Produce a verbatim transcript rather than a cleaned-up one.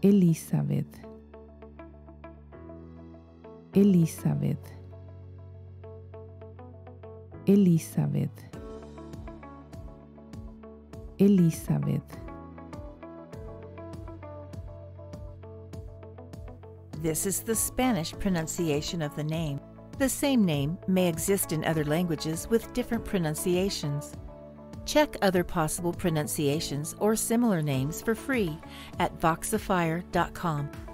Elisabeth, Elisabeth, Elisabeth, Elisabeth. This is the Spanish pronunciation of the name. The same name may exist in other languages with different pronunciations. Check other possible pronunciations or similar names for free at voxifier dot com.